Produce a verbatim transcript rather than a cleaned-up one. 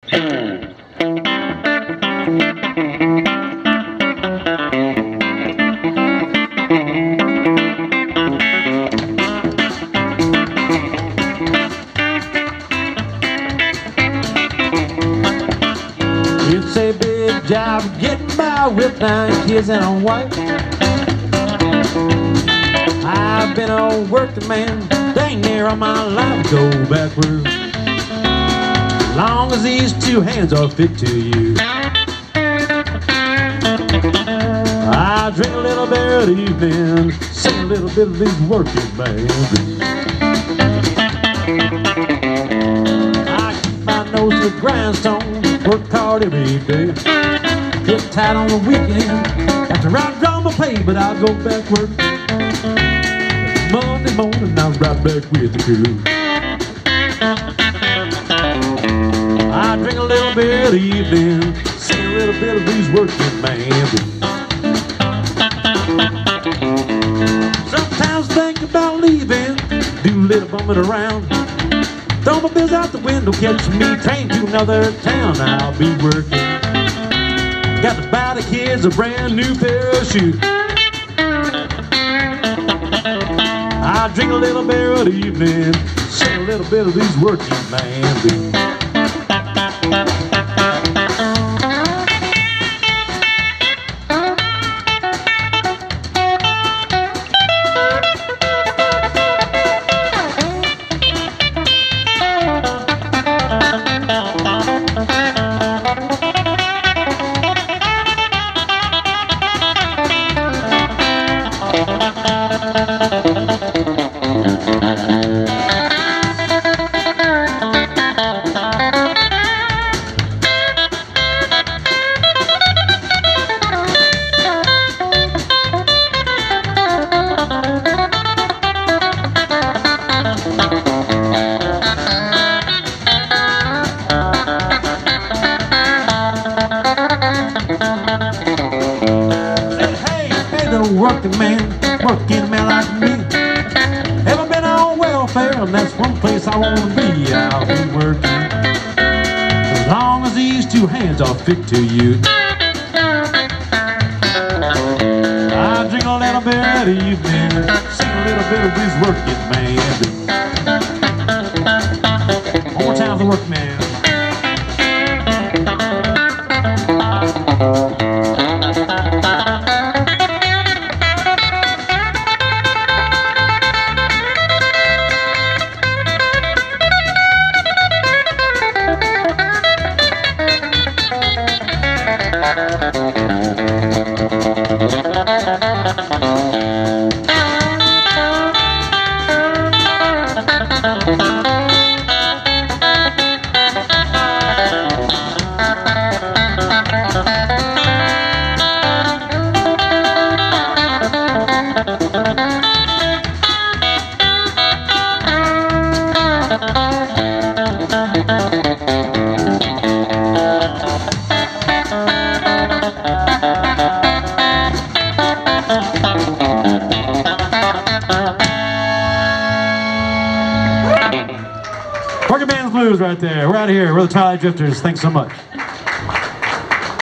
It's a big job getting by with nine kids and a wife. I've been a working man dang near all my life. Go backwards long as these two hands are fit to use. I drink a little bit of the evening, sing a little bit of these working man blues. I keep my nose to the grindstone, work hard every day. Get tight on the weekend, after I draw my pay, but I'll go back work. Monday morning, I'm right back with the crew. I drink a little bit of the evening, sing a little bit of these working man blues. Sometimes think about leaving, do a little bumming around. Throw my bills out the window, catch me train to another town. I'll be working. Got to buy the kids a brand new pair of shoes. I drink a little beer of the evening, sing a little bit of these working man blues. Working man, working man like me. Ever been on welfare, and that's one place I want to be. I'll be working as long as these two hands are fit to use. I drink a little bit of the evening, sing a little bit of these working man. One more time for the working man. Working Man's Blues right there. We're out of here. We're the Twilight Drifters. Thanks so much.